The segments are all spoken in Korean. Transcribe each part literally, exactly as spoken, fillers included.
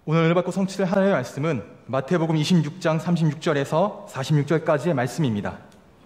오늘 은혜 받고 성취될 하나님의 말씀은 마태복음 이십육 장 삼십육 절에서 사십육 절까지의 말씀입니다.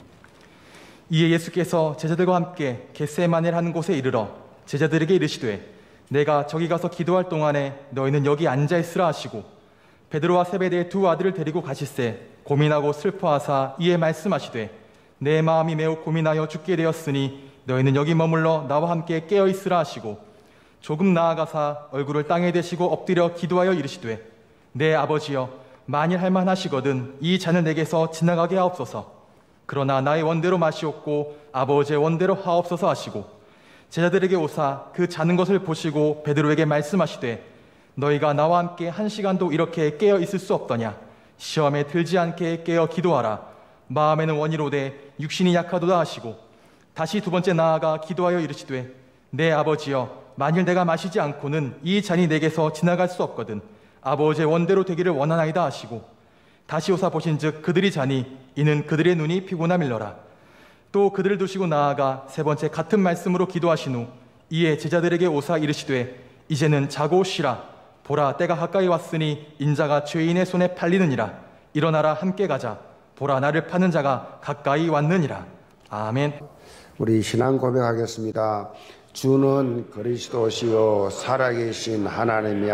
이에 예수께서 제자들과 함께 겟세마네를 하는 곳에 이르러 제자들에게 이르시되 내가 저기 가서 기도할 동안에 너희는 여기 앉아있으라 하시고 베드로와 세베대의 두 아들을 데리고 가시세 고민하고 슬퍼하사 이에 말씀하시되 내 마음이 매우 고민하여 죽게 되었으니 너희는 여기 머물러 나와 함께 깨어있으라 하시고 조금 나아가사 얼굴을 땅에 대시고 엎드려 기도하여 이르시되 내 아버지여 만일 할만하시거든 이 잔을 내게서 지나가게 하옵소서. 그러나 나의 원대로 마시옵고 아버지의 원대로 하옵소서 하시고 제자들에게 오사 그 자는 것을 보시고 베드로에게 말씀하시되 너희가 나와 함께 한 시간도 이렇게 깨어 있을 수 없더냐. 시험에 들지 않게 깨어 기도하라. 마음에는 원이로되 육신이 약하도다 하시고 다시 두 번째 나아가 기도하여 이르시되 내 아버지여 만일 내가 마시지 않고는 이 잔이 내게서 지나갈 수 없거든 아버지의 원대로 되기를 원하나이다 하시고 다시 오사 보신즉 그들이 자니 이는 그들의 눈이 피곤함일러라. 또 그들을 두시고 나아가 세 번째 같은 말씀으로 기도하신 후 이에 제자들에게 오사 이르시되 이제는 자고 쉬라. 보라 때가 가까이 왔으니 인자가 죄인의 손에 팔리느니라. 일어나라 함께 가자. 보라 나를 파는 자가 가까이 왔느니라. 아멘. 우리 신앙 고백하겠습니다. 주는 그리스도시요 살아계신 하나님의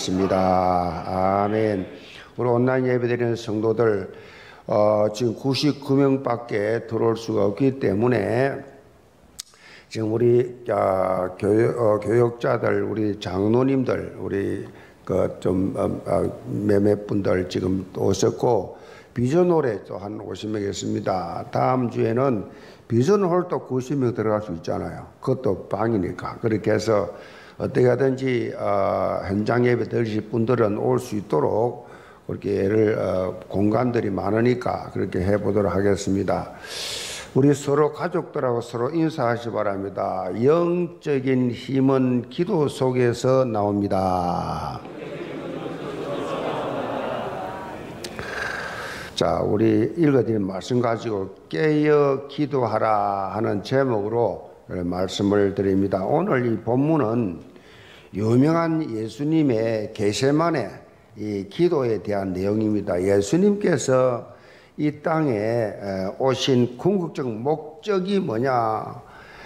아들이십니다. 아멘. 우리 온라인 예배드리는 성도들 어, 지금 구십구 명밖에 들어올 수가 없기 때문에 지금 우리 어, 교육, 어, 교육자들, 우리 장로님들, 우리 그 좀 어, 어, 몇몇 분들 지금 오셨고 비전홀에 또 한 오십 명 있습니다. 다음 주에는 비전홀 또 구십 명 들어갈 수 있잖아요. 그것도 방이니까. 그렇게 해서 어떻게 하든지 어, 현장 예배 드리실 분들은 올 수 있도록 그렇게 예를 어, 공간들이 많으니까 그렇게 해보도록 하겠습니다. 우리 서로 가족들하고 서로 인사하시 바랍니다. 영적인 힘은 기도 속에서 나옵니다. 자, 우리 읽어드린 말씀 가지고 깨어 기도하라 하는 제목으로 말씀을 드립니다. 오늘 이 본문은 유명한 예수님의 겟세마네 이 기도에 대한 내용입니다. 예수님께서 이 땅에 오신 궁극적 목적이 뭐냐?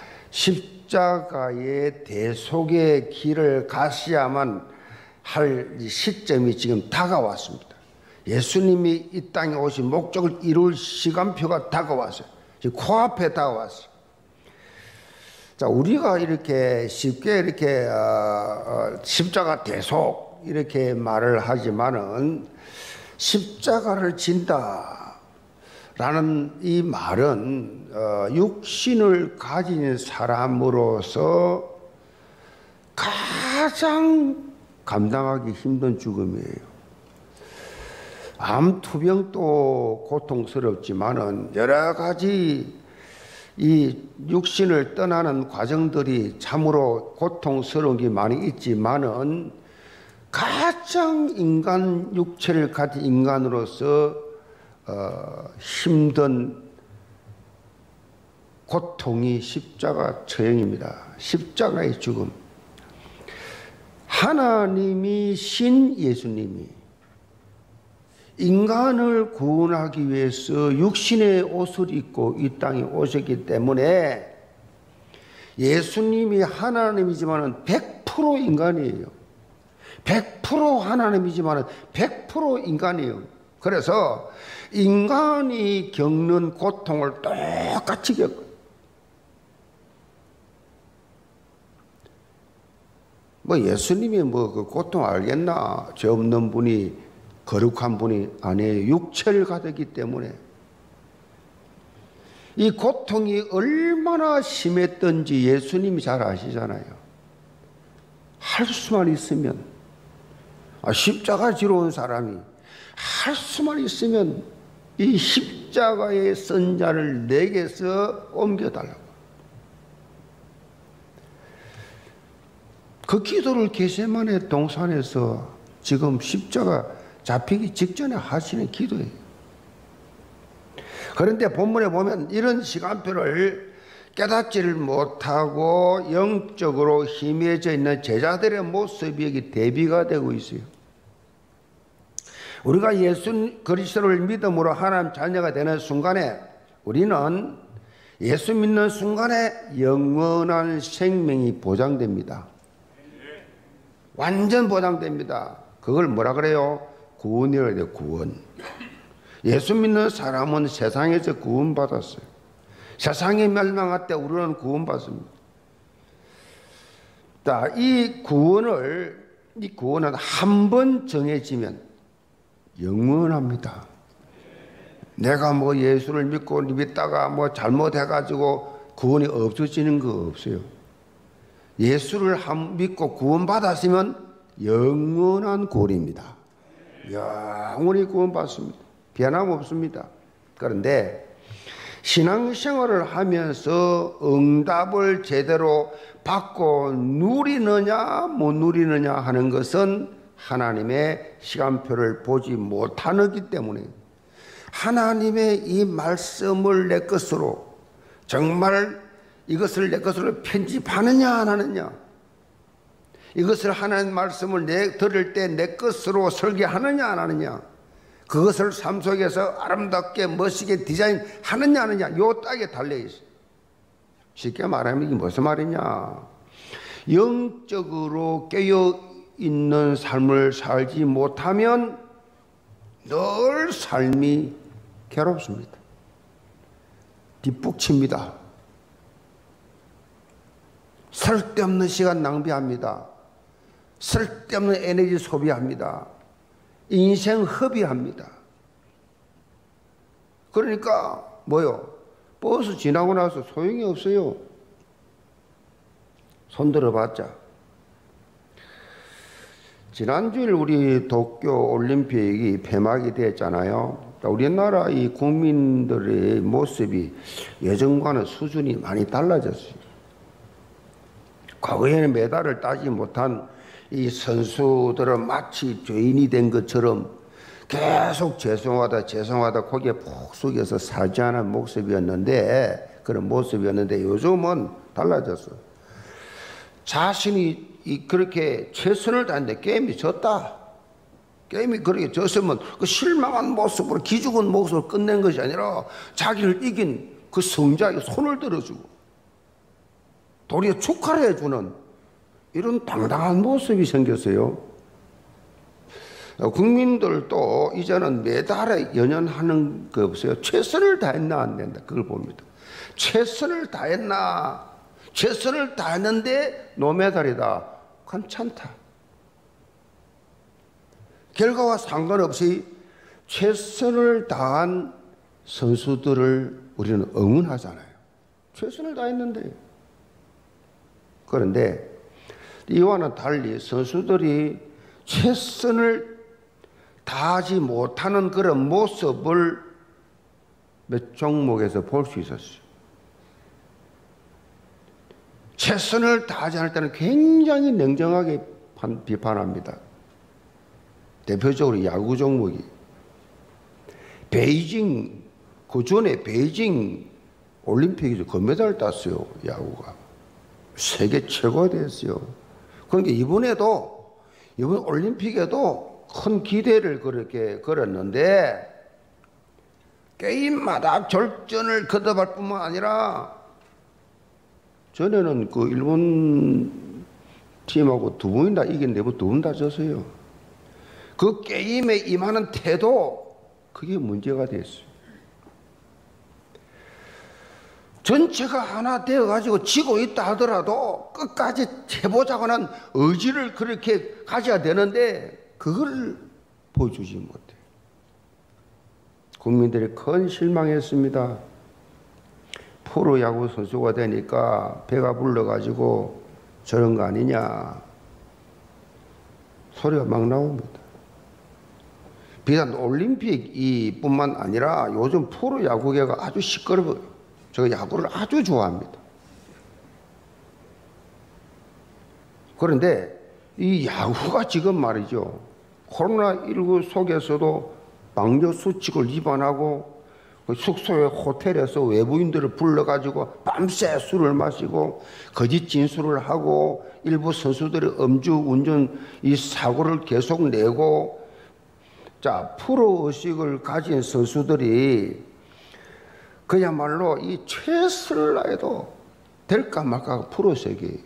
십자가의 대속의 길을 가셔야만 할 시점이 지금 다가왔습니다. 예수님이 이 땅에 오신 목적을 이룰 시간표가 다가왔어요. 지금 코앞에 다가왔어요. 자, 우리가 이렇게 쉽게 이렇게 어, 어, 십자가 대속 이렇게 말을 하지만은 십자가를 진다라는 이 말은 어, 육신을 가진 사람으로서 가장 감당하기 힘든 죽음이에요. 암투병도 고통스럽지만은 여러 가지 이 육신을 떠나는 과정들이 참으로 고통스러운 게 많이 있지만은 가장 인간 육체를 가진 인간으로서 어, 힘든 고통이 십자가 처형입니다. 십자가의 죽음. 하나님이 신 예수님이 인간을 구원하기 위해서 육신의 옷을 입고 이 땅에 오셨기 때문에 예수님이 하나님이지만 백 퍼센트 인간이에요. 백 퍼센트 하나님이지만 백 퍼센트 인간이에요. 그래서 인간이 겪는 고통을 똑같이 겪어요. 뭐 예수님이 뭐 그 고통 알겠나? 죄 없는 분이 거룩한 분이 아니에요. 육체를 가졌기 때문에 이 고통이 얼마나 심했던지 예수님이 잘 아시잖아요. 할 수만 있으면 아, 십자가 지러 온 사람이 할 수만 있으면 이 십자가의 선자를 내게서 옮겨달라고. 그 기도를 겟세마네 동산에서 지금 십자가 잡히기 직전에 하시는 기도예요. 그런데 본문에 보면 이런 시간표를 깨닫지를 못하고 영적으로 희미해져 있는 제자들의 모습이 여기 대비가 되고 있어요. 우리가 예수 그리스도를 믿음으로 하나님 자녀가 되는 순간에 우리는 예수 믿는 순간에 영원한 생명이 보장됩니다. 완전 보장됩니다. 그걸 뭐라 그래요? 구원이라고 해요. 구원. 예수 믿는 사람은 세상에서 구원받았어요. 세상이 멸망할 때 우리는 구원받습니다. 자, 이 구원을 이 구원은 한 번 정해지면 영원합니다. 내가 뭐 예수를 믿고 믿다가 뭐 잘못해가지고 구원이 없어지는 거 없어요. 예수를 한 믿고 구원받았으면 영원한 구원입니다. 영원히 구원받습니다. 변함없습니다. 그런데 신앙생활을 하면서 응답을 제대로 받고 누리느냐 못 누리느냐 하는 것은 하나님의 시간표를 보지 못하기 때문에 하나님의 이 말씀을 내 것으로 정말 이것을 내 것으로 편집하느냐 안 하느냐, 이것을 하나님 말씀을 내 들을 때 내 것으로 설계하느냐 안 하느냐, 그것을 삶 속에서 아름답게 멋지게 디자인하느냐 안 하느냐, 요 딱에 달려있어요. 쉽게 말하면 이게 무슨 말이냐, 영적으로 깨어있는 삶을 살지 못하면 늘 삶이 괴롭습니다. 뒷북칩니다. 쓸데없는 시간 낭비합니다. 쓸데없는 에너지 소비합니다. 인생 허비합니다. 그러니까 뭐요? 버스 지나고 나서 소용이 없어요. 손들어봤자. 지난주일 우리 도쿄 올림픽이 폐막이 됐잖아요. 우리나라 이 국민들의 모습이 예전과는 수준이 많이 달라졌어요. 과거에는 메달을 따지 못한 이 선수들은 마치 죄인이 된 것처럼 계속 죄송하다 죄송하다 고개 푹 숙여서 살지 않은 모습이었는데, 그런 모습이었는데 요즘은 달라졌어. 자신이 이 그렇게 최선을 다했는데 게임이 졌다. 게임이 그렇게 졌으면 그 실망한 모습으로 기죽은 모습으로 끝낸 것이 아니라 자기를 이긴 그 성자에게 손을 들어주고 도리어 축하를 해주는 이런 당당한 모습이 생겼어요. 국민들도 이제는 메달에 연연하는 거 없어요. 최선을 다했나 안 된다, 그걸 봅니다. 최선을 다했나, 최선을 다했는데 노메달이다, 괜찮다. 결과와 상관없이 최선을 다한 선수들을 우리는 응원하잖아요. 최선을 다했는데. 그런데 이와는 달리 선수들이 최선을 다하지 못하는 그런 모습을 몇 종목에서 볼 수 있었어요. 최선을 다하지 않을 때는 굉장히 냉정하게 비판합니다. 대표적으로 야구 종목이 베이징, 그 전에 베이징 올림픽에서 금메달을 땄어요. 야구가 세계 최고가 됐어요. 그러니까 이번에도 이번 올림픽에도 큰 기대를 그렇게 걸었는데 게임마다 절전을 거듭할 뿐만 아니라 전에는 그 일본 팀하고 두 번이나 이겼는데 두 번 다 졌어요. 그 게임에 임하는 태도, 그게 문제가 됐어요. 전체가 하나 되어가지고 지고 있다 하더라도 끝까지 해보자고 하는 의지를 그렇게 가져야 되는데 그걸 보여주지 못해요. 국민들이 큰 실망했습니다. 프로야구 선수가 되니까 배가 불러가지고 저런 거 아니냐 소리가 막 나옵니다. 비단 올림픽이 뿐만 아니라 요즘 프로야구계가 아주 시끄러워요. 제가 야구를 아주 좋아합니다. 그런데 이 야구가 지금 말이죠, 코로나십구 속에서도 방역 수칙을 위반하고 숙소에 호텔에서 외부인들을 불러가지고 밤새 술을 마시고 거짓 진술을 하고 일부 선수들의 음주 운전 이 사고를 계속 내고 자, 프로의식을 가진 선수들이 그야말로 이 최선을 다해도 될까 말까 프로의식이에요.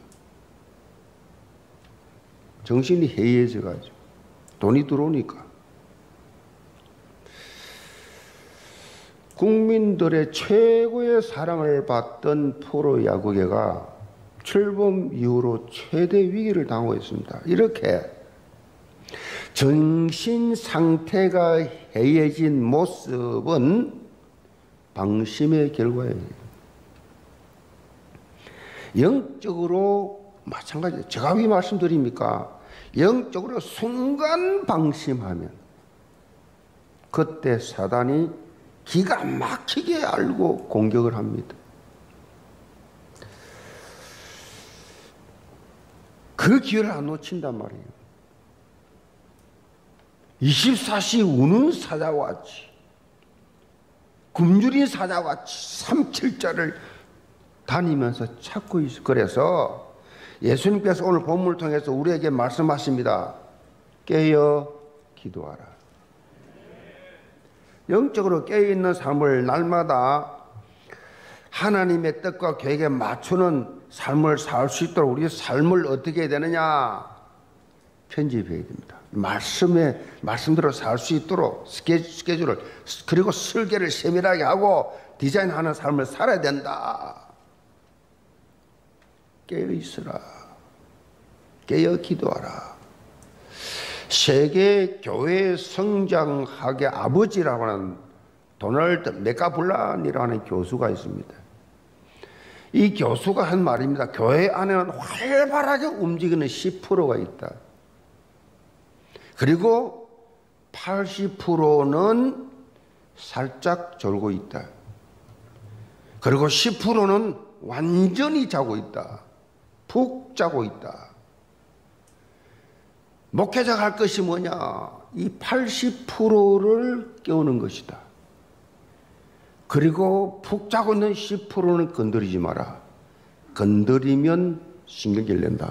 정신이 해이해져가지고 돈이 들어오니까. 국민들의 최고의 사랑을 받던 프로야구계가 출범 이후로 최대 위기를 당하고 있습니다. 이렇게 정신 상태가 해이해진 모습은 방심의 결과예요. 영적으로 마찬가지예요. 제가 왜 말씀드립니까? 영적으로 순간 방심하면 그때 사단이 기가 막히게 알고 공격을 합니다. 그 기회를 안 놓친단 말이에요. 이십사 시 우는 사자같이, 굶주린 사자같이 삼킬자를 다니면서 찾고 있어. 그래서 예수님께서 오늘 본문을 통해서 우리에게 말씀하십니다. 깨어 기도하라. 영적으로 깨어있는 삶을 날마다 하나님의 뜻과 계획에 맞추는 삶을 살 수 있도록 우리 삶을 어떻게 해야 되느냐? 편집해야 됩니다. 말씀에, 말씀대로 살 수 있도록 스케줄을, 그리고 설계를 세밀하게 하고 디자인하는 삶을 살아야 된다. 깨어 있으라. 깨어 기도하라. 세계 교회 성장학의 아버지라고 하는 도널드 메카블란이라고 하는 교수가 있습니다. 이 교수가 한 말입니다. 교회 안에는 활발하게 움직이는 십 퍼센트가 있다. 그리고 팔십 퍼센트는 살짝 졸고 있다. 그리고 십 퍼센트는 완전히 자고 있다. 푹 자고 있다. 목회자가 할 것이 뭐냐? 이 팔십 퍼센트를 깨우는 것이다. 그리고 푹 자고 있는 십 퍼센트는 건드리지 마라. 건드리면 신경질 낸다.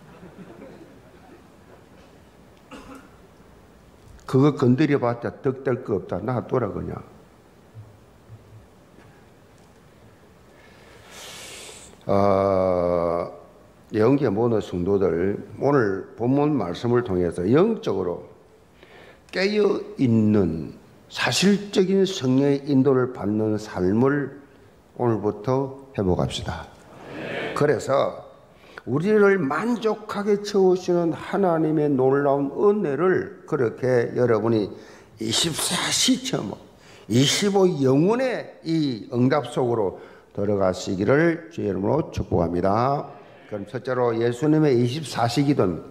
그거 건드려봤자 덕될 거 없다. 놔둬라 그냥. 어, 영계 모든 성도들, 오늘 본문 말씀을 통해서 영적으로 깨어있는 사실적인 성령의 인도를 받는 삶을 오늘부터 회복합시다. 그래서 우리를 만족하게 채우시는 하나님의 놀라운 은혜를 그렇게 여러분이 이십사 시점, 이십오 영혼의 이 응답 속으로 들어가시기를 주의 이름으로 축복합니다. 그럼 첫째로 예수님의 이십사 시 기도는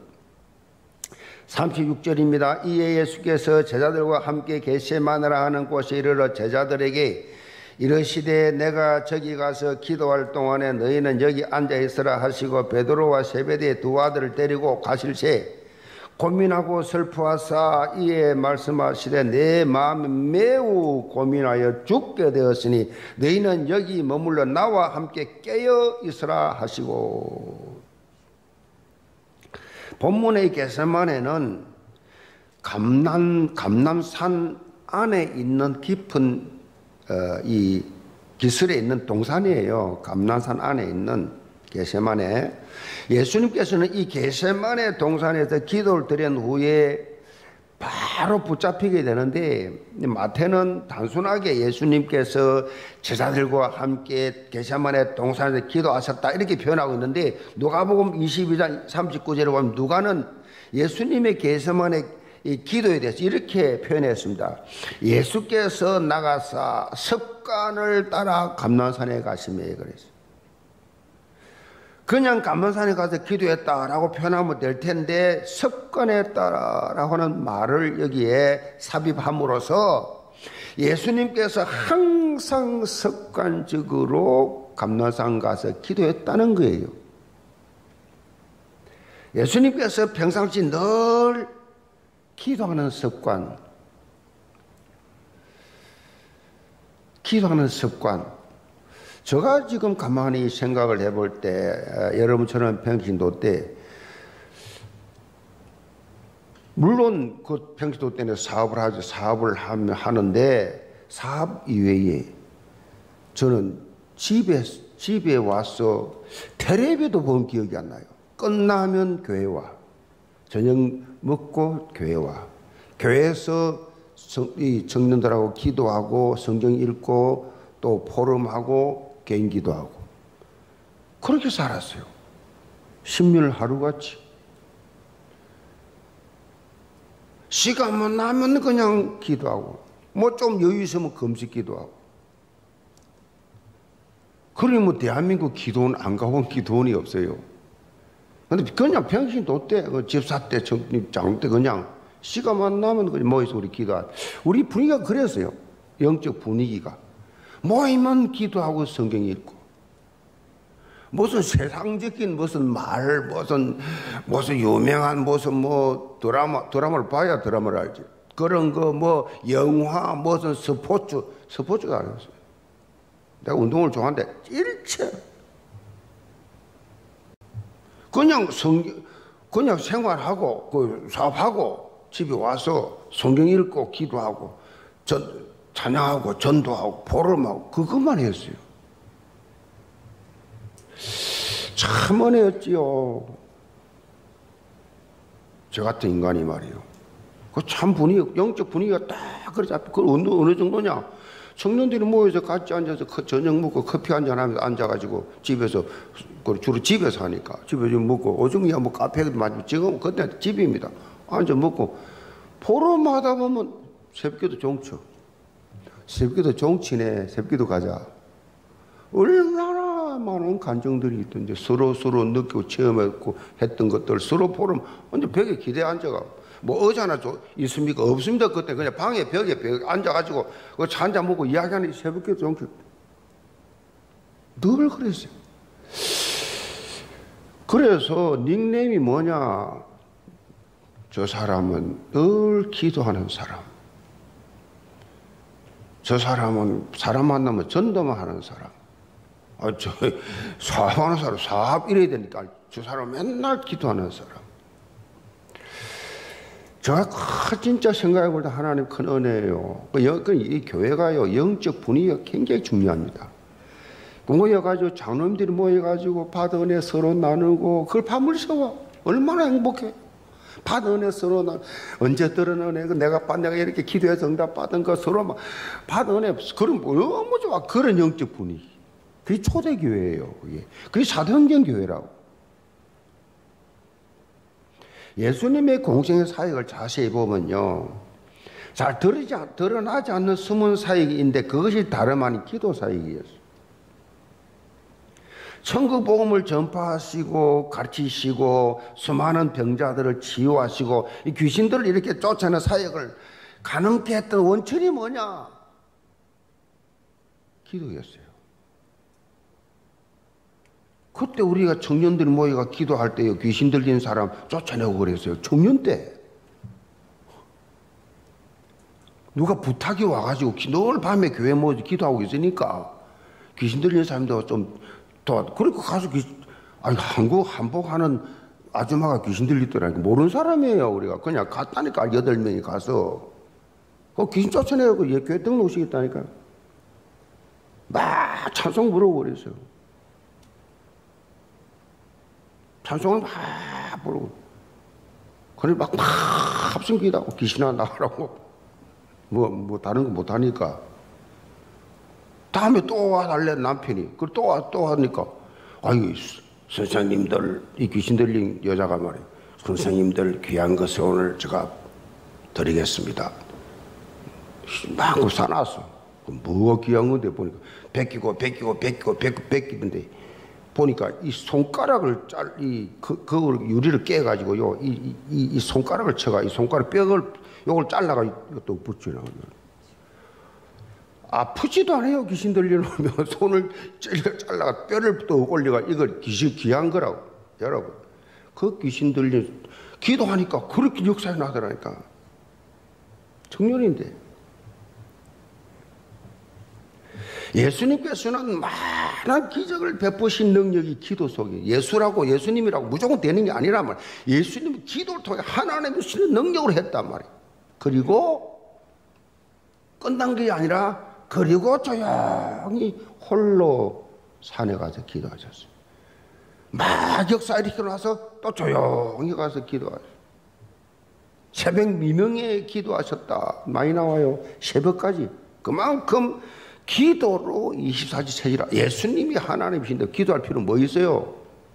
삼십육 절입니다. 이에 예수께서 제자들과 함께 겟세마네라 하는 곳에 이르러 제자들에게 이르시되 내가 저기 가서 기도할 동안에 너희는 여기 앉아 있으라 하시고 베드로와 세베대의 두 아들을 데리고 가실새 고민하고 슬퍼하사 이에 말씀하시되 내 마음이 매우 고민하여 죽게 되었으니 너희는 여기 머물러 나와 함께 깨어 있으라 하시고. 본문의 겟세마네는 감람, 감람산 안에 있는 깊은 어, 이 기슬에 있는 동산이에요. 감람산 안에 있는 겟세마네. 예수님께서는 이 겟세마네 동산에서 기도를 드린 후에 바로 붙잡히게 되는데 마태는 단순하게 예수님께서 제자들과 함께 겟세마네 동산에서 기도하셨다 이렇게 표현하고 있는데 누가복음 이십이 장 삼십구 절에 보면 누가는 예수님의 겟세마네 이 기도에 대해서 이렇게 표현했습니다. 예수께서 나가사 습관을 따라 감람산에 가시며 그랬어요. 그냥 감람산에 가서 기도했다라고 표현하면 될 텐데 습관에 따라라고 하는 말을 여기에 삽입함으로써 예수님께서 항상 습관적으로 감람산 가서 기도했다는 거예요. 예수님께서 평상시 늘 기도하는 습관, 기도하는 습관. 제가 지금 가만히 생각을 해볼 때, 여러분처럼 평신도 때, 물론 그 평시도 때문에 사업을 하죠. 사업을 하는데 사업 이외에 저는 집에 집에 와서 텔레비도 본 기억이 안 나요. 끝나면 교회 와. 저녁 먹고 교회 와. 교회에서 성, 이 청년들하고 기도하고 성경 읽고 또 포럼하고 개인 기도하고 그렇게 살았어요. 십일 하루같이. 시간만 나면 그냥 기도하고 뭐 좀 여유 있으면 금식 기도하고. 그러니 뭐 대한민국 기도원 안 가본 기도원이 없어요. 근데 그냥 평신도 때, 그 집사 때, 장 때 그냥 시간만 나면 그냥 모여서 우리 기도하. 우리 분위기가 그랬어요. 영적 분위기가. 모이면 기도하고 성경 읽고. 무슨 세상적인 무슨 말, 무슨, 무슨 유명한 무슨 뭐 드라마, 드라마를 봐야 드라마를 알지. 그런 거 뭐 영화, 무슨 스포츠, 스포츠가 아니었어요. 내가 운동을 좋아하는데 일체 그냥 성 그냥 생활하고 그 사업하고 집에 와서 성경 읽고 기도하고 전 찬양하고 전도하고 포럼하고 그것만 했어요. 참 은혜였지요. 저 같은 인간이 말이에요. 그 참 분위기, 영적 분위기가 딱 그러지. 그 어느, 어느 정도냐? 청년들이 모여서 같이 앉아서 저녁 먹고 커피 한잔 하면서 앉아가지고 집에서, 주로 집에서 하니까 집에서 먹고 오중이야 뭐 카페도 많이 지금 그때 집입니다. 앉아 먹고 포럼 하다 보면 새벽기도 종쳐. 새벽기도 종치네. 새벽기도 가자. 얼마나 많은 감정들이 있던지 서로 서로 느끼고 체험했고 했던 것들 서로 포럼 언제 벽에 기대 앉아가. 뭐 의자나 있습니까? 없습니다. 그때 그냥 방에 벽에 벽에 앉아가지고 그 차 한잔 먹고 이야기하는 새벽기도 종쳐. 늘 그랬어요. 그래서 닉네임이 뭐냐? 저 사람은 늘 기도하는 사람. 저 사람은 사람 만나면 전도만 하는 사람. 아, 저 사업하는 사람, 사업 이래야 되니까 저 사람 맨날 기도하는 사람. 제가 진짜 생각해 볼 때 하나님 큰 은혜예요. 이 교회가요, 영적 분위기가 굉장히 중요합니다. 모여가지고 장로님들이 모여가지고 받은 은혜 서로 나누고 그걸 밤을 새워. 얼마나 행복해. 받은 은혜 서로 나 언제 들은 은혜 내가 받 내가 이렇게 기도해서 응답 받은 거 서로 막 받은 은혜 그런 너무 좋아. 그런 영적 분위기. 그게 초대교회예요. 그게 그게 사도행전 교회라고. 예수님의 공생의 사역을 자세히 보면요, 잘 드러나지, 드러나지 않는 숨은 사역인데 그것이 다름 아닌 기도 사역이었어요. 천국 복음을 전파하시고 가르치시고 수많은 병자들을 치유하시고 이 귀신들을 이렇게 쫓아내는 사역을 가능케 했던 원천이 뭐냐? 기도였어요. 그때 우리가 청년들이 모여가 기도할 때요, 귀신 들린 사람 쫓아내고 그랬어요. 청년 때. 누가 부탁이 와가지고 늘 밤에 교회 모여서 기도하고 있으니까 귀신 들린 사람도 좀 도와. 그러니까 가서 귀신, 아니, 한국 한복하는 아줌마가 귀신 들리더라니까. 모르는 사람이에요, 우리가. 그냥 갔다니까, 여덟 명이 가서. 그 귀신 쫓아내고 교회 등록시켰다니까. 막 찬송 부르고 그랬어요. 찬송을 막 부르고. 그래 막, 막 합성기다고 귀신아 나가라고. 뭐, 뭐 다른 거 못하니까. 다음에 또 와달래 남편이. 그걸 또 와, 또 하니까. 아이, 선생님들, 이 귀신 들린 여자가 말이에요. 선생님들 귀한 것을 오늘 제가 드리겠습니다. 막 사놨어. 뭐가 귀한 건데 보니까. 베끼고, 베끼고, 베끼고, 베끼고, 베끼는데. 보니까 이 손가락을 짤, 이, 그, 그걸 유리를 깨가지고 요, 이, 이, 이 손가락을 쳐가, 이 손가락 뼈를, 요걸 잘라가, 이것도 붙이나. 아프지도 않아요. 귀신 들리면 손을 잘라가 뼈를 또 올려가 이걸 귀신 귀한 거라고. 여러분, 그 귀신 들린 기도하니까 그렇게 역사에 나더라니까. 청년인데 예수님께서는 많은 기적을 베푸신 능력이 기도 속에, 예수라고 예수님이라고 무조건 되는 게 아니란 말이에요. 예수님은 기도를 통해 하나님이 주시는 능력을 했단 말이에요. 그리고 끝난 게 아니라 그리고 조용히 홀로 산에 가서 기도하셨어요. 막 역사 일으키고 나서 또 조용히 가서 기도하셨어요. 새벽 미명에 기도하셨다 많이 나와요. 새벽까지. 그만큼 기도로 이십사 시 체질이라. 예수님이 하나님이신데 기도할 필요는 뭐 있어요?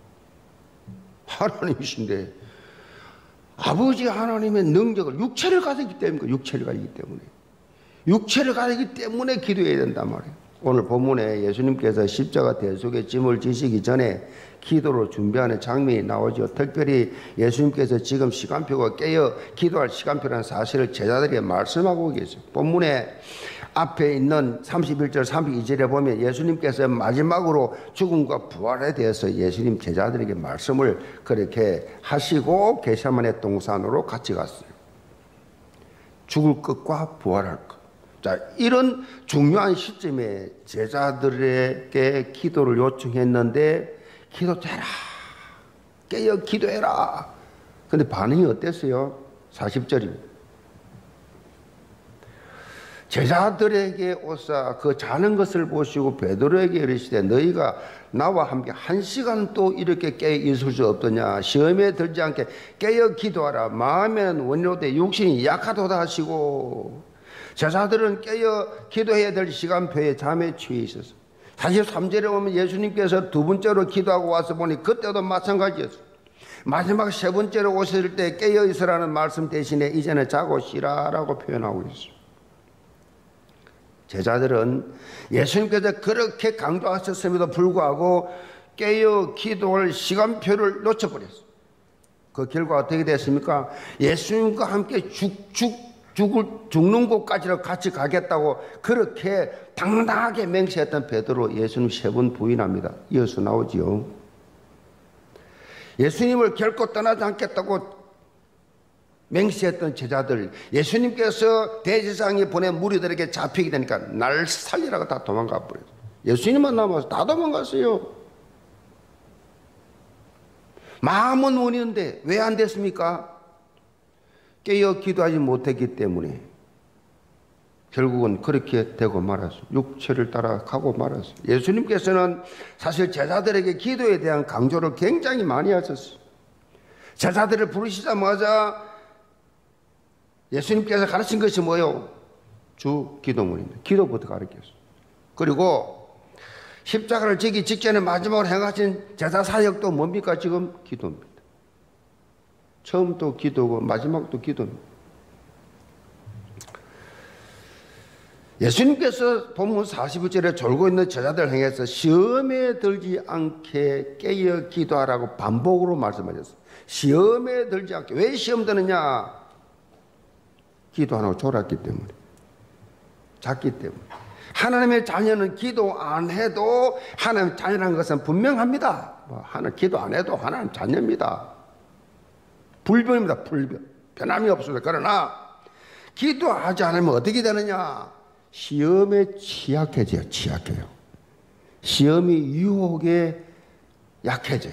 하나님이신데 아버지 하나님의 능력을 육체를 가지기 때문에 육체를 가지기 때문에 육체를 가지기 때문에 기도해야 된단 말이에요. 오늘 본문에 예수님께서 십자가 대속의 짐을 지시기 전에 기도로 준비하는 장면이 나오죠. 특별히 예수님께서 지금 시간표가 깨어 기도할 시간표라는 사실을 제자들에게 말씀하고 계세요. 본문에 앞에 있는 삼십일 절 삼십이 절에 보면 예수님께서 마지막으로 죽음과 부활에 대해서 예수님 제자들에게 말씀을 그렇게 하시고 겟세마네 동산으로 같이 갔어요. 죽을 것과 부활할 것. 자, 이런 중요한 시점에 제자들에게 기도를 요청했는데 기도해라, 깨어 기도해라. 근데 반응이 어땠어요? 사십 절입니다. 제자들에게 오사 그 자는 것을 보시고 베드로에게 이르시되 너희가 나와 함께 한 시간도 이렇게 깨어 있을 수 없더냐. 시험에 들지 않게 깨어 기도하라. 마음에는 원료되 육신이 약하도다 하시고. 제자들은 깨어 기도해야 될 시간표에 잠에 취해 있었어요. 사십삼 절에 보면 예수님께서 두 번째로 기도하고 와서 보니 그때도 마찬가지였어요. 마지막 세 번째로 오실 때 깨어 있으라는 말씀 대신에 이제는 자고 쉬라라고 표현하고 있어요. 제자들은 예수님께서 그렇게 강조하셨음에도 불구하고 깨어 기도할 시간표를 놓쳐버렸어요. 그 결과 어떻게 됐습니까? 예수님과 함께 죽죽 죽을, 죽는 곳까지를 같이 가겠다고 그렇게 당당하게 맹세했던 베드로 예수님 세 번 부인합니다. 이어서 나오지요. 예수님을 결코 떠나지 않겠다고 맹세했던 제자들, 예수님께서 대제사장이 보낸 무리들에게 잡히게 되니까 날 살리라고 다 도망가 버렸어요. 예수님만 남아서 다 도망갔어요. 마음은 원이는데 왜 안 됐습니까? 깨어 기도하지 못했기 때문에 결국은 그렇게 되고 말았어요. 육체를 따라가고 말았어요. 예수님께서는 사실 제자들에게 기도에 대한 강조를 굉장히 많이 하셨어요. 제자들을 부르시자마자 예수님께서 가르친 것이 뭐예요? 주 기도문입니다. 기도부터 가르쳤어요. 그리고 십자가를 지기 직전에 마지막으로 행하신 제사 사역도 뭡니까? 지금 기도입니다. 처음도 기도고 마지막도 기도입니다. 예수님께서 본문 사십일 절에 졸고 있는 제자들 향해서 시험에 들지 않게 깨어 기도하라고 반복으로 말씀하셨어요. 시험에 들지 않게. 왜 시험 드느냐? 기도 안 하고 졸았기 때문에. 잤기 때문에. 하나님의 자녀는 기도 안 해도 하나님 자녀라는 것은 분명합니다. 뭐 하나님 기도 안 해도 하나님 자녀입니다. 불변입니다. 불변. 변함이 없습니다. 그러나 기도하지 않으면 어떻게 되느냐? 시험에 취약해져요. 취약해요. 시험이 유혹에 약해져요.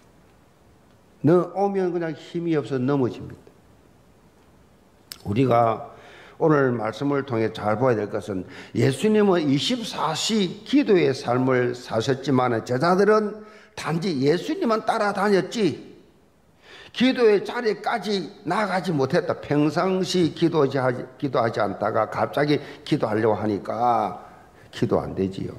너 오면 그냥 힘이 없어서 넘어집니다. 우리가 오늘 말씀을 통해 잘 봐야 될 것은 예수님은 이십사 시 기도의 삶을 사셨지만 제자들은 단지 예수님만 따라다녔지 기도의 자리까지 나가지 못했다. 평상시 기도하지, 기도하지 않다가 갑자기 기도하려고 하니까 기도 안 되지요.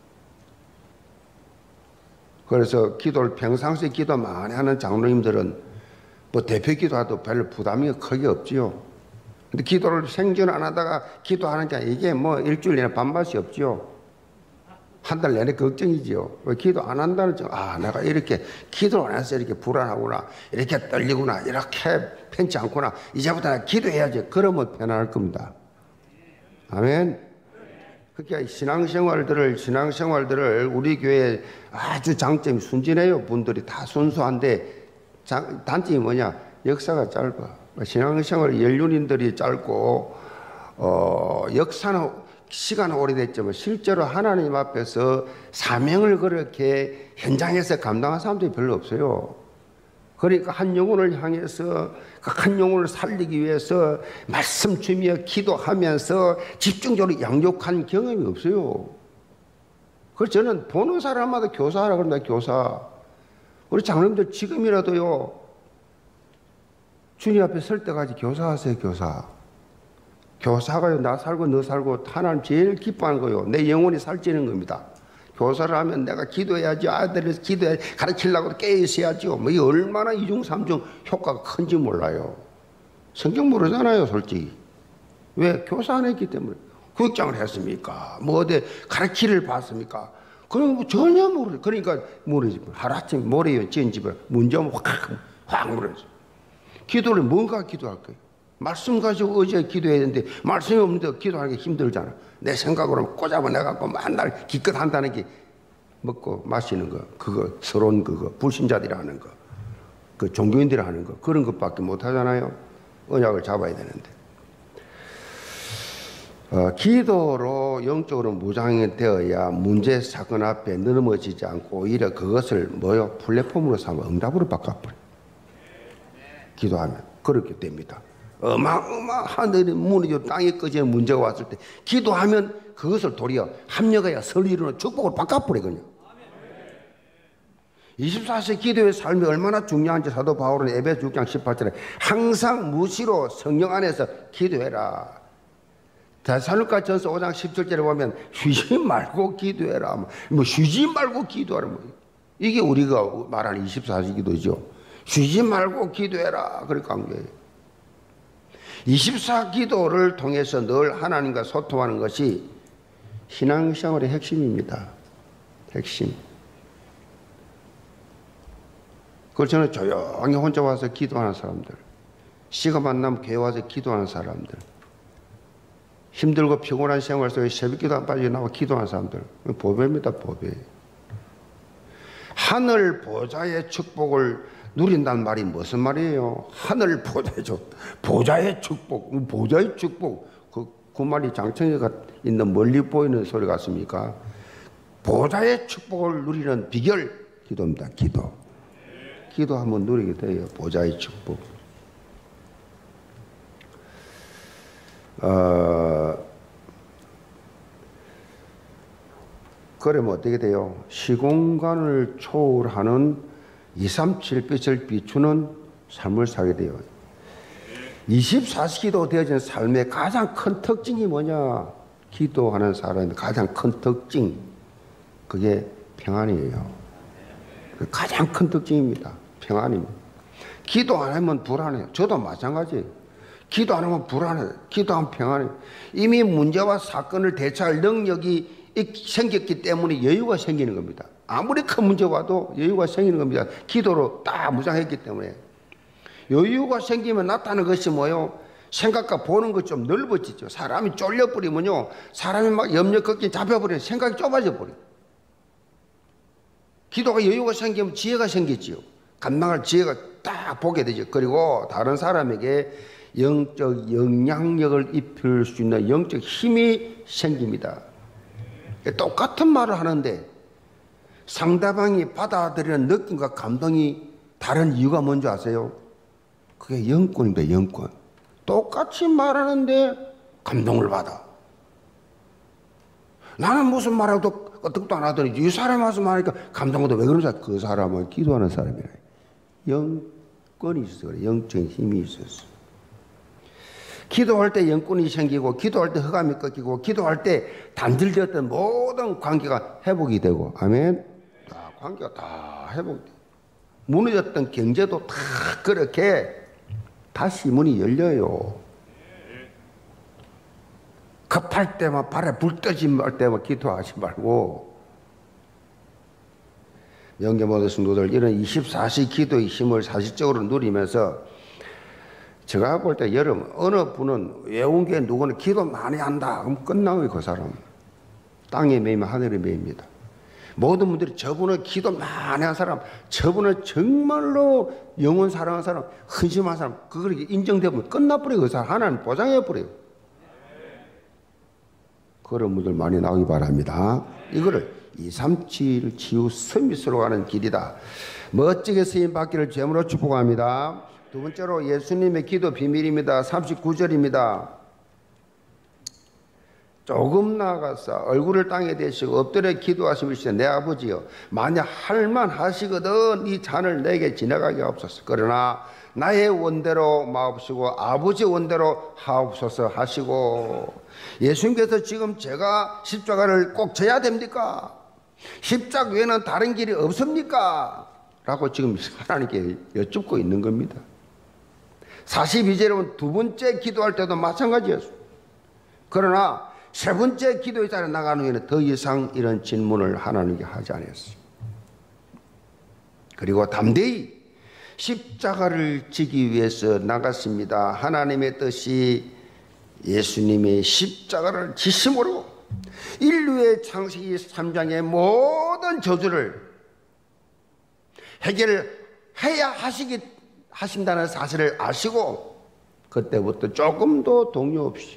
그래서 기도를 평상시 기도 많이 하는 장로님들은 뭐 대표 기도해도 별로 부담이 크게 없지요. 근데 기도를 생전 안 하다가 기도하는 게 이게 뭐 일주일 내내 밥맛이 없지요. 한 달 내내 걱정이지요. 왜 기도 안 한다는 점, 아, 내가 이렇게 기도 안 해서 이렇게 불안하구나, 이렇게 떨리구나, 이렇게 편치 않구나, 이제부터 내가 기도해야지. 그러면 편안할 겁니다. 아멘. 그렇게 신앙생활들을, 신앙생활들을 우리 교회 아주 장점이 순진해요. 분들이 다 순수한데, 장, 단점이 뭐냐? 역사가 짧아. 신앙생활 연륜인들이 짧고, 어, 역사는 시간은 오래됐지만 실제로 하나님 앞에서 사명을 그렇게 현장에서 감당한 사람들이 별로 없어요. 그러니까 한 영혼을 향해서 그 한 영혼을 살리기 위해서 말씀 주며 기도하면서 집중적으로 양육한 경험이 없어요. 그래서 저는 보는 사람마다 교사하라 그런다. 교사. 우리 장로님들 지금이라도요, 주님 앞에 설 때까지 교사하세요. 교사. 교사가요, 나 살고 너 살고 하나님 제일 기뻐하는 거요, 내 영혼이 살찌는 겁니다. 교사를 하면 내가 기도해야지, 아들을 기도해야지, 가르치려고 깨어 있어야죠. 뭐, 이 얼마나 이중삼중 효과가 큰지 몰라요. 성경 모르잖아요, 솔직히. 왜? 교사 안 했기 때문에. 교육장을 했습니까? 뭐, 어디 가르치를 봤습니까? 그런 거 전혀 모르죠. 그러니까 모르지. 하루아침에 모래요, 지은 집에 문제면 확, 확 모르죠. 기도를 뭔가 기도할 거예요. 말씀 가지고 어제 기도해야 되는데, 말씀이 없는데 기도하기 힘들잖아. 내 생각으로 꼬잡아 내갖고 맨날 기껏 한다는 게 먹고 마시는 거, 그거, 서론 그거, 불신자들이 하는 거, 그 종교인들이 하는 거, 그런 것밖에 못 하잖아요. 언약을 잡아야 되는데. 어, 기도로 영적으로 무장이 되어야 문제 사건 앞에 넘어지지 않고 오히려 그것을 뭐요? 플랫폼으로 삼아 응답으로 바꿔버려. 기도하면 그렇게 됩니다. 어마어마 하늘이 무너지고 땅이 꺼지는 문제가 왔을 때 기도하면 그것을 도리어 합력해야 설리로는 축복을 바꿔버리거든요. 이십사 세 기도의 삶이 얼마나 중요한지 사도 바울은 에베소 육 장 십팔 절에 항상 무시로 성령 안에서 기도해라. 데살로니가 전서 오 장 십칠 절에 보면 쉬지 말고 기도해라. 뭐 쉬지 말고 기도하라. 뭐 이게 우리가 말하는 이십사 세 기도죠. 쉬지 말고 기도해라. 그렇게 한 거예요. 이십사 기도를 통해서 늘 하나님과 소통하는 것이 신앙생활의 핵심입니다. 핵심. 그걸 저는 조용히 혼자 와서 기도하는 사람들, 시간 만나면 교회 와서 기도하는 사람들, 힘들고 피곤한 생활 속에 새벽기도 안 빠져나와 기도하는 사람들, 보배입니다. 보배. 하늘 보좌의 축복을 누린다는 말이 무슨 말이에요? 하늘 보좌죠. 보좌의 축복. 보좌의 축복. 그, 그 말이 장청이가 있는 멀리 보이는 소리 같습니까? 보좌의 축복을 누리는 비결, 기도입니다. 기도. 기도하면 누리게 돼요. 보좌의 축복. 어, 그러면 어떻게 돼요? 시공간을 초월하는 이삼칠 빛을 비추는 삶을 살게 돼요. 이십사 시 기도 되어진 삶의 가장 큰 특징이 뭐냐? 기도하는 사람의 가장 큰 특징, 그게 평안이에요. 가장 큰 특징입니다. 평안입니다. 기도 안 하면 불안해요. 저도 마찬가지예요. 기도 안 하면 불안해요. 기도하면 평안해요. 이미 문제와 사건을 대처할 능력이 생겼기 때문에 여유가 생기는 겁니다. 아무리 큰 문제 와도 여유가 생기는 겁니다. 기도로 딱 무장했기 때문에. 여유가 생기면 나타나는 것이 뭐예요? 생각과 보는 것 좀 넓어지죠. 사람이 쫄려버리면요, 사람이 막 염려 걱정 잡혀버리면 생각이 좁아져 버려요. 기도가 여유가 생기면 지혜가 생기지요. 감당할 지혜가 딱 보게 되죠. 그리고 다른 사람에게 영적 영향력을 입힐 수 있는 영적 힘이 생깁니다. 똑같은 말을 하는데 상대방이 받아들이는 느낌과 감동이 다른 이유가 뭔지 아세요? 그게 영권입니다. 영권. 똑같이 말하는데 감동을 받아. 나는 무슨 말해도 어떻게도 안 하더니 이 사람이 와서 말하니까 감동받아. 왜 그러지? 그 사람은 기도하는 사람이라. 영권이 있어서 그래. 영적인 힘이 있었어. 기도할 때 영권이 생기고, 기도할 때 흑암이 꺾이고, 기도할 때 단절되었던 모든 관계가 회복이 되고, 아멘. 다 관계가 다 회복돼. 무너졌던 경제도 다 그렇게 다시 문이 열려요. 급할 때만 발에 불 떠지 말 때만 기도하지 말고. 영계 모든 성도들, 이런 이십사 시 기도의 힘을 사실적으로 누리면서 제가 볼 때 여러분, 어느 분은 외운 게 누구는 기도 많이 한다 그럼 끝나요. 그 사람 땅에 매이면 하늘에 매입니다. 모든 분들이 저분은 기도 많이 한 사람, 저분은 정말로 영혼 사랑하는 사람, 헌신한 사람, 그걸 인정되면 끝나버려요. 그 사람 하나님 보장해버려요. 그런 분들 많이 나오기 바랍니다. 이거를 이삼칠 치유 서밋으로 가는 길이다. 멋지게 쓰임 받기를 제물로 축복합니다. 두 번째로 예수님의 기도 비밀입니다. 삼십구 절입니다. 조금 나아가서 얼굴을 땅에 대시고 엎드려 기도하시면서 내 아버지여 만약 할만하시거든 이 잔을 내게 지나가게 하옵소서. 그러나 나의 원대로 마옵시고 아버지 원대로 하옵소서 하시고, 예수님께서 지금 제가 십자가를 꼭 져야 됩니까? 십자가 외에는 다른 길이 없습니까? 라고 지금 하나님께 여쭙고 있는 겁니다. 사십이 절은 두 번째 기도할 때도 마찬가지였어요. 그러나 세 번째 기도의 자리에 나가는 후에는 더 이상 이런 질문을 하나님께 하지 않았어요. 그리고 담대히 십자가를 지기 위해서 나갔습니다. 하나님의 뜻이 예수님의 십자가를 지심으로 인류의 창세기 삼 장의 모든 저주를 해결해야 하시기, 하신다는 사실을 아시고 그때부터 조금도 동요 없이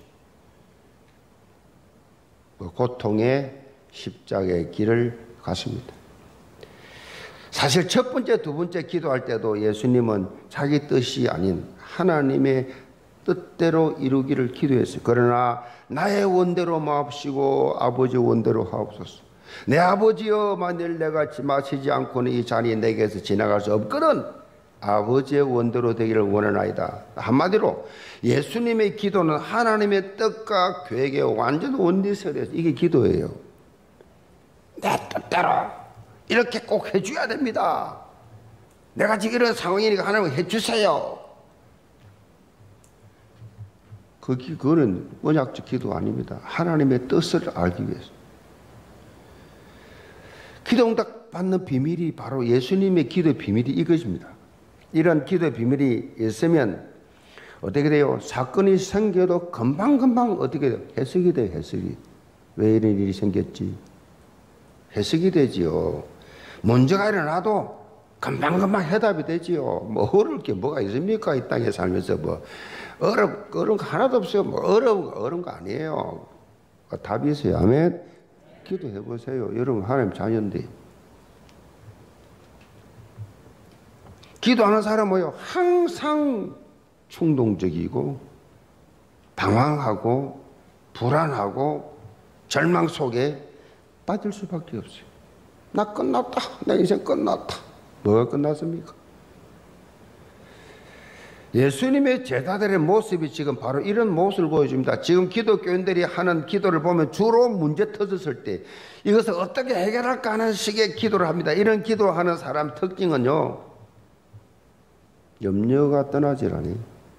고통의 십자가의 길을 갔습니다. 사실 첫 번째, 두 번째 기도할 때도 예수님은 자기 뜻이 아닌 하나님의 뜻대로 이루기를 기도했어요. 그러나 나의 원대로 마옵시고 아버지 원대로 하옵소서. 내 아버지여 만일 내가 마시지 않고는 이 잔이 내게서 지나갈 수 없거든 아버지의 원대로 되기를 원하나이다. 한마디로 예수님의 기도는 하나님의 뜻과 계획에 완전 원리서야 돼요. 이게 기도예요. 내 뜻대로 이렇게 꼭 해줘야 됩니다. 내가 지금 이런 상황이니까 하나님 해주세요. 그거는 언약적 기도 아닙니다. 하나님의 뜻을 알기 위해서. 기도 응답 받는 비밀이 바로 예수님의 기도의 비밀이 이것입니다. 이런 기도의 비밀이 있으면 어떻게 돼요? 사건이 생겨도 금방금방 어떻게 돼요? 해석이 돼요. 해석이. 왜 이런 일이 생겼지? 해석이 되지요. 문제가 일어나도 금방금방 해답이 되지요. 뭐 어려울 게 뭐가 있습니까? 이 땅에 살면서 뭐 어려, 어려운 거 하나도 없어요. 뭐 어려운 거, 어려운 거 아니에요. 답이 있어요. 아멘. 기도해 보세요. 여러분 하나님 자녀인데. 기도하는 사람은 뭐요? 항상 충동적이고 방황하고 불안하고 절망 속에 빠질 수밖에 없어요. 나 끝났다. 내 인생 끝났다. 뭐가 끝났습니까? 예수님의 제자들의 모습이 지금 바로 이런 모습을 보여줍니다. 지금 기독교인들이 하는 기도를 보면 주로 문제 터졌을 때 이것을 어떻게 해결할까 하는 식의 기도를 합니다. 이런 기도하는 사람 특징은요, 염려가 떠나질 않아요.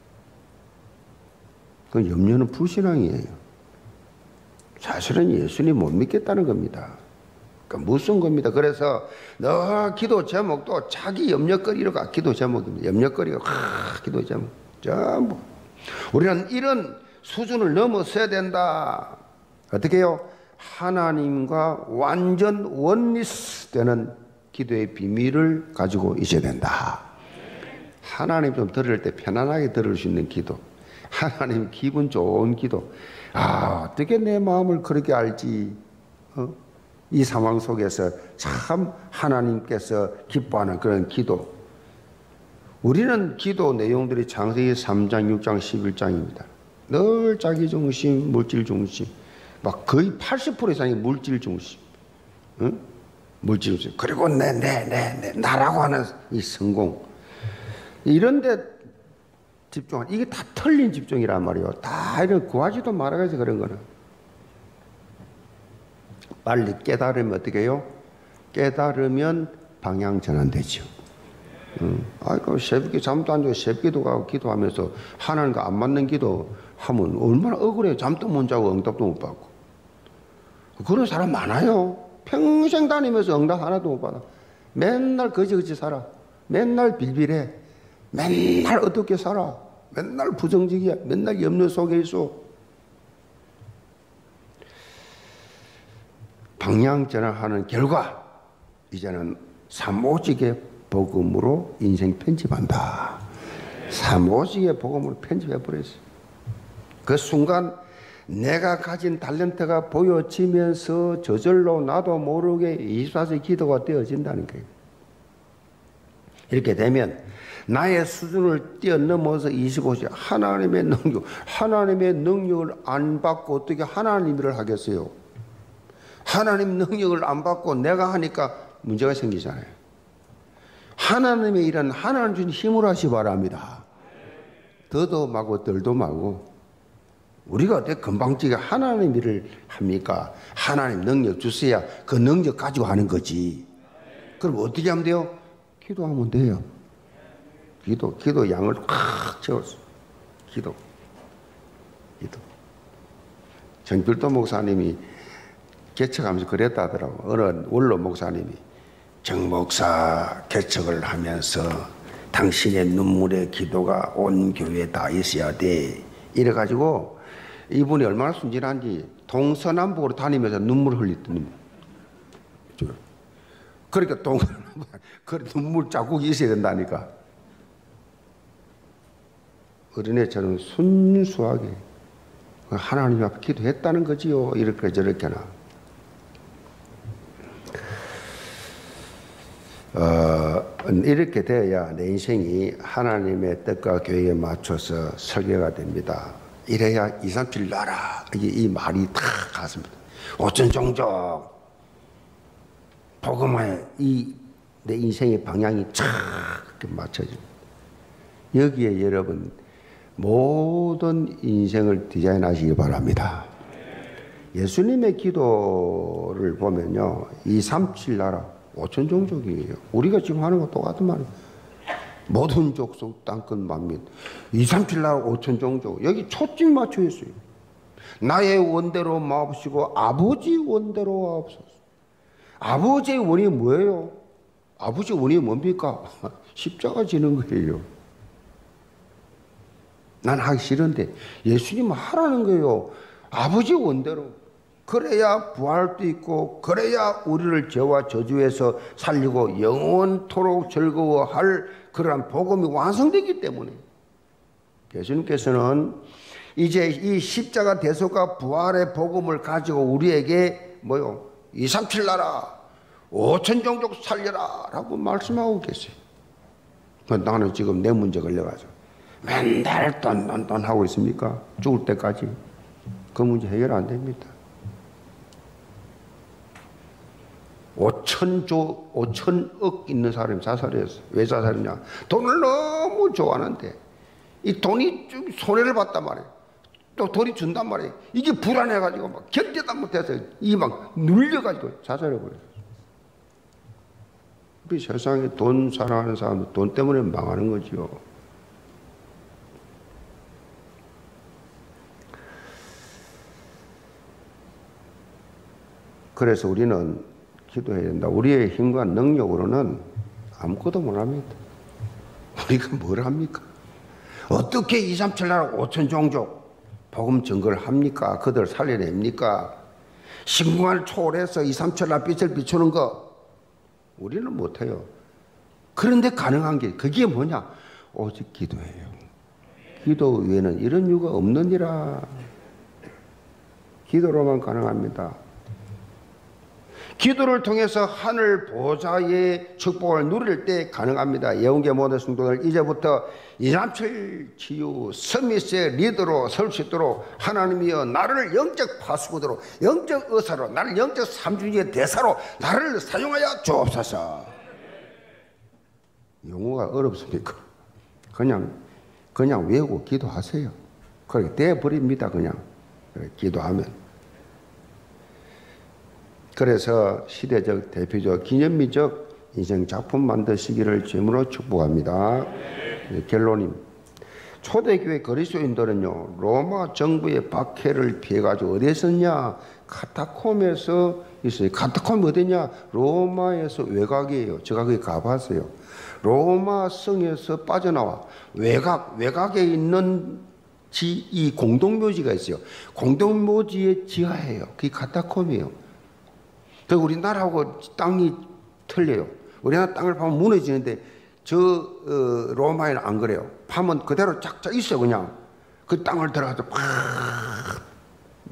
그 염려는 불신앙이에요. 사실은 예수님 못 믿겠다는 겁니다. 그러니까 무슨 겁니다. 그래서 너 기도 제목도 자기 염려거리가 기도 제목입니다. 염려거리가 하, 기도 제목 전부. 우리는 이런 수준을 넘어서야 된다. 어떻게 해요? 하나님과 완전 원리스되는 기도의 비밀을 가지고 있어야 된다. 하나님 좀 들을 때 편안하게 들을 수 있는 기도, 하나님 기분 좋은 기도. 아, 어떻게 내 마음을 그렇게 알지? 어? 이 상황 속에서 참 하나님께서 기뻐하는 그런 기도. 우리는 기도 내용들이 창세기 삼 장, 육 장, 십일 장입니다. 늘 자기 중심, 물질 중심. 막 거의 팔십 퍼센트 이상이 물질 중심. 응? 물질 중심. 그리고 내, 내, 내, 내, 나라고 하는 이 성공. 이런 데 집중한, 이게 다 틀린 집중이란 말이에요. 다 이런 구하지도 말아가지고 그런 거는. 빨리 깨달으면 어떻게 해요? 깨달으면 방향 전환되죠. 음. 아이고, 새벽에 잠도 안 자고 새벽기도 가고 기도하면서 하나님과 안 맞는 기도 하면 얼마나 억울해요. 잠도 못 자고 응답도 못 받고. 그런 사람 많아요. 평생 다니면서 응답 하나도 못 받아. 맨날 거지거지 살아. 맨날 빌빌해. 맨날 어둡게 살아. 맨날 부정적이야. 맨날 염려 속에 있어. 방향 전환하는 결과 이제는 사모직의 복음으로 인생 편집한다. 사모직의 복음으로 편집해 버렸어요. 그 순간 내가 가진 탤런트가 보여지면서 저절로 나도 모르게 이십사 세 기도가 되어진다는 거예요. 이렇게 되면 나의 수준을 뛰어넘어서 이십오 세 하나님의 능력, 하나님의 능력을 안 받고 어떻게 하나님 일을 하겠어요? 하나님 능력을 안 받고 내가 하니까 문제가 생기잖아요. 하나님의 일은 하나님 주신 힘으로 하시 바랍니다. 더도 마고 덜도 마고. 우리가 어떻게 금방지게 하나님 일을 합니까? 하나님 능력 주셔야 그 능력 가지고 하는 거지. 그럼 어떻게 하면 돼요? 기도하면 돼요. 기도, 기도 양을 꽉 채웠어. 기도, 기도. 정필도 목사님이 개척하면서 그랬다 하더라고. 어느 원로 목사님이 정 목사 개척을 하면서 당신의 눈물의 기도가 온 교회에 다 있어야 돼. 이래가지고 이분이 얼마나 순진한지 동서남북으로 다니면서 눈물을 흘렸더니, 그러니까 동서남북 그 눈물 자국이 있어야 된다니까. 어린애처럼 순수하게 하나님 앞에 기도했다는 거지요. 이렇게 저렇게나. 어, 이렇게 돼야 내 인생이 하나님의 뜻과 교회에 맞춰서 설계가 됩니다. 이래야 이삼칠 나라 이, 이 말이 다 갔습니다. 오천 종족 복음화에 이 내 인생의 방향이 착 맞춰집니다. 여기에 여러분 모든 인생을 디자인하시기 바랍니다. 예수님의 기도를 보면요, 이삼칠 나라 오천 종족이에요. 우리가 지금 하는 거 똑같은 말이에요. 모든 족속 땅끝 만민 이삼칠 나라 오천 종족. 여기 초점 맞춰 있어요. 나의 원대로 마옵시고 아버지 원대로 하옵소서. 아버지의 원이 뭐예요? 아버지의 원이 뭡니까? 십자가 지는 거예요. 난 하기 싫은데 예수님은 하라는 거예요. 아버지 원대로. 그래야 부활도 있고, 그래야 우리를 죄와 저주에서 살리고 영원토록 즐거워할 그러한 복음이 완성되기 때문에 예수님께서는 이제 이 십자가 대속과 부활의 복음을 가지고 우리에게 뭐요? 이삼칠 나라 오천 종족 살려라 라고 말씀하고 계세요. 나는 지금 내 문제 걸려가지고 맨날 돈, 돈, 돈 하고 있습니까? 죽을 때까지. 그 문제 해결 안 됩니다. 오천조, 오천억 있는 사람이 자살했어. 왜 자살했냐? 돈을 너무 좋아하는데, 이 돈이 좀 손해를 봤단 말이에요. 또 돈이 준단 말이에요. 이게 불안해가지고 막 견디다 못해서 이 막 눌려가지고 자살해버렸어요. 우리 세상에 돈 사랑하는 사람은 돈 때문에 망하는 거지요. 그래서 우리는 기도해야 된다. 우리의 힘과 능력으로는 아무것도 못합니다. 우리가 뭘 합니까? 어떻게 이삼칠 나라 오천 종족 복음 증거를 합니까? 그들 살려냅니까? 신궁을 초월해서 이삼칠 나라 빛을 비추는 거 우리는 못해요. 그런데 가능한 게 그게 뭐냐? 오직 기도예요. 기도 외에는 이런 이유가 없느니라. 기도로만 가능합니다. 기도를 통해서 하늘 보좌의 축복을 누릴 때 가능합니다. 예언계 모든 성도들 이제부터 이삼칠 치유 서밋의 리더로 설 수 있도록 하나님이여 나를 영적 파수구대로 영적 의사로 나를 영적 삼중의 대사로 나를 사용하여 주옵소서. 용어가 어렵습니까? 그냥 그냥 외우고 기도하세요. 그렇게 돼버립니다. 그냥 기도하면. 그래서 시대적, 대표적, 기념비적 인생 작품 만드시기를 주님으로 축복합니다. 네, 결론입니다. 초대교회 그리스도인들은요, 로마 정부의 박해를 피해가지고 어디에 있었냐? 카타콤에서 있어요. 카타콤이 어디냐? 로마에서 외곽이에요. 제가 거기 가봤어요. 로마 성에서 빠져나와 외곽, 외곽에 있는 지, 이 공동묘지가 있어요. 공동묘지의 지하예요. 그게 카타콤이에요. 그 우리나라하고 땅이 틀려요. 우리나라 땅을 파면 무너지는데 저 어, 로마에는 안 그래요. 파면 그대로 쫙쫙 있어. 그냥 그 땅을 들어가서 팍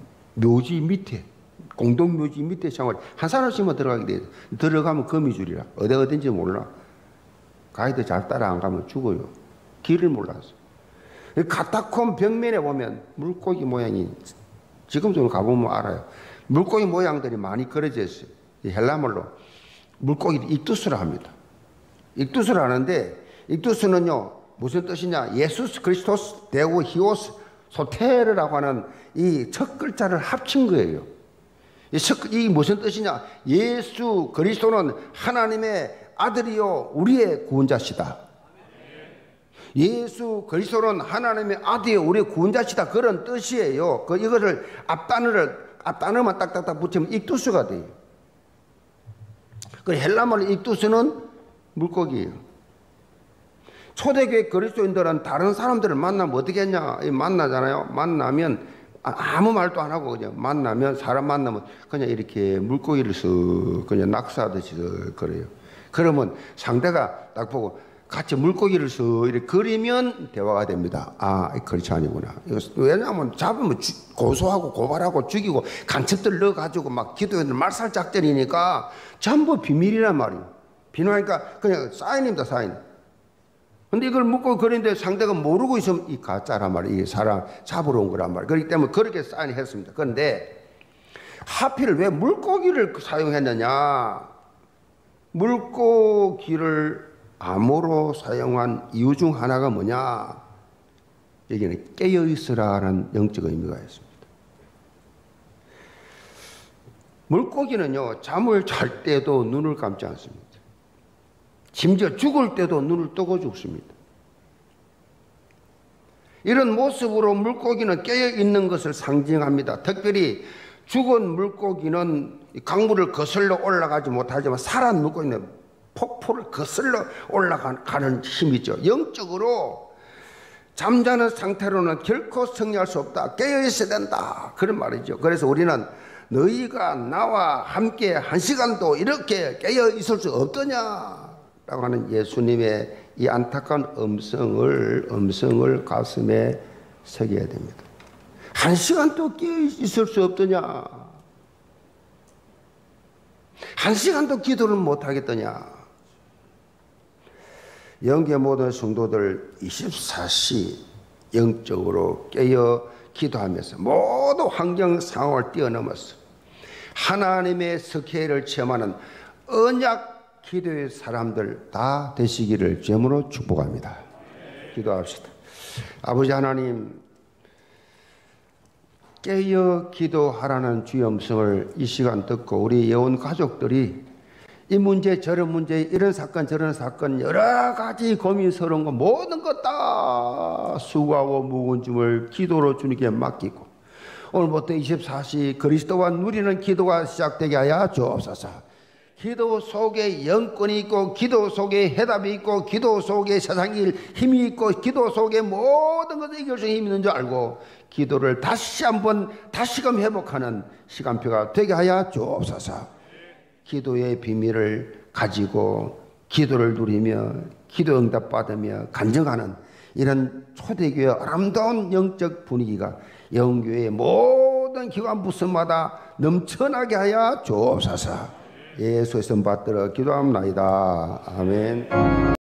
묘지 밑에, 공동 묘지 밑에 생활. 한 사람씩만 들어가게 돼. 들어가면 거미줄이라. 어디 어딘지 몰라. 가이드 잘 따라 안 가면 죽어요. 길을 몰라서. 카타콤 벽면에 보면 물고기 모양이, 지금도 가보면 알아요. 물고기 모양들이 많이 그려져 있어요. 헬라말로 물고기를 익두스라 합니다. 익두스라 하는데, 익두스는요 무슨 뜻이냐? 예수스 그리스토스 데오 히오스 소테르라고 하는 이 첫 글자를 합친 거예요. 이, 첫, 이 무슨 뜻이냐? 예수 그리스도는 하나님의 아들이요 우리의 구원자시다. 예수 그리스도는 하나님의 아들이요 우리의 구원자시다. 그런 뜻이에요. 그 이거를 앞단어를 앞단어만 딱딱딱 붙이면 익두스가 돼요. 그 헬라말로 익두스는 물고기예요. 초대교회 그리스도인들은 다른 사람들을 만나면 어떻게 했냐? 만나잖아요. 만나면 아무 말도 안 하고 그냥 만나면, 사람 만나면 그냥 이렇게 물고기를 쓱 그냥 낙서하듯이 그래요. 그러면 상대가 딱 보고 같이 물고기를 쓱 이렇게 그리면 대화가 됩니다. 아, 그렇지 아니구나. 왜냐하면 잡으면 주, 고소하고 고발하고 죽이고 간첩들 넣어가지고 막 기도회들 말살 작전이니까 전부 비밀이란 말이에요. 비밀하니까 그냥 사인입니다, 사인. 근데 이걸 묻고 그런데 상대가 모르고 있으면 이 가짜란 말이에요. 이 사람 잡으러 온 거란 말이에요. 그렇기 때문에 그렇게 사인했습니다. 그런데 하필 왜 물고기를 사용했느냐? 물고기를 암호로 사용한 이유 중 하나가 뭐냐? 여기는 깨어있으라는 영적 의미가 있습니다. 물고기는요 잠을 잘 때도 눈을 감지 않습니다. 심지어 죽을 때도 눈을 뜨고 죽습니다. 이런 모습으로 물고기는 깨어있는 것을 상징합니다. 특별히 죽은 물고기는 강물을 거슬러 올라가지 못하지만 살아난 물고기는 폭포를 거슬러 올라가는 힘이죠. 영적으로 잠자는 상태로는 결코 승리할 수 없다. 깨어있어야 된다. 그런 말이죠. 그래서 우리는 너희가 나와 함께 한 시간도 이렇게 깨어있을 수 없더냐 라고 하는 예수님의 이 안타까운 음성을 음성을 가슴에 새겨야 됩니다. 한 시간도 깨어있을 수 없더냐? 한 시간도 기도를 못하겠더냐? 영계 모든 성도들 이십사 시 영적으로 깨어 기도하면서 모든 환경 상황을 뛰어넘어서 하나님의 석회를 체험하는 언약 기도의 사람들 다 되시기를 주님으로 축복합니다. 기도합시다. 아버지 하나님, 깨어 기도하라는 주의 음성을 이 시간 듣고 우리 예원 가족들이 이 문제 저런 문제 이런 사건 저런 사건 여러 가지 고민스러운 거 모든 것 다 수고하고 무거운 짐을 기도로 주님께 맡기고 오늘부터 이십사 시 그리스도와 누리는 기도가 시작되게 하여 주옵소서. 기도 속에 영권이 있고 기도 속에 해답이 있고 기도 속에 세상일 힘이 있고 기도 속에 모든 것을 이길 수 있는 줄 알고 기도를 다시 한번 다시금 회복하는 시간표가 되게 하여 주옵소서. 기도의 비밀을 가지고 기도를 누리며 기도 응답 받으며 간증하는 이런 초대교회 아름다운 영적 분위기가 영교회의 모든 기관 부서마다 넘쳐나게 하여 주옵소서. 예수의 손 받들어 기도합니다. 아멘.